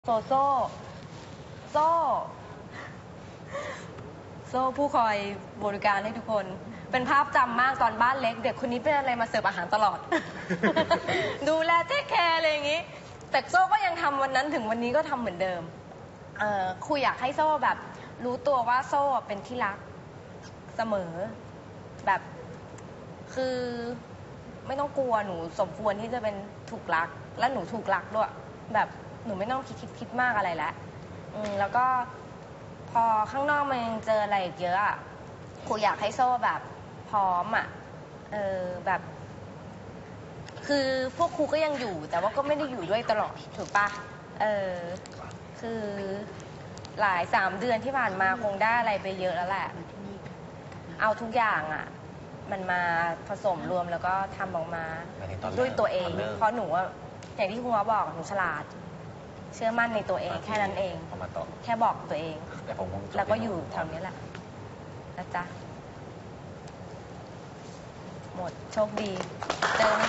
โซโซ่โซ่โซ่ผู้คอยบริการให้ทุกคนเป็นภาพจำมากตอนบ้านเล็กเด็กคนนี้เป็นอะไรมาเสิร์ฟอาหารตลอด ดูแลเทคแคร์อะไรอย่างนี้แต่โซ่ก็ยังทำวันนั้นถึงวันนี้ก็ทำเหมือนเดิมครูอยากให้โซ่แบบรู้ตัวว่าโซ่เป็นที่รักเสมอแบบคือไม่ต้องกลัวหนูสมควรที่จะเป็นถูกรักและหนูถูกรักด้วยแบบหนูไม่ต้องคิดมากอะไรแล้วแล้วก็พอข้างนอกมันยังเจออะไรอีกเยอะอ่ะครูอยากให้โซ่แบบพร้อมอ่ะแบบ คือพวกครูก็ยังอยู่แต่ว่าก็ไม่ได้อยู่ด้วยตลอดถูกปะคือหลาย3 เดือนที่ผ่านมาคงได้อะไรไปเยอะแล้วแหละเอาทุกอย่างอ่ะมันมาผสมรวมแล้วก็ทำออกมาด้วยตัวเองเพราะหนูว่าอย่างที่ครูบอกหนูฉลาดเชื่อมั่นในตัวเองแค่นั้นเองแค่บอกตัวเองแล้วก็อยู่แถวนี้แหละนะจ๊ะหมดโชคดีเจอ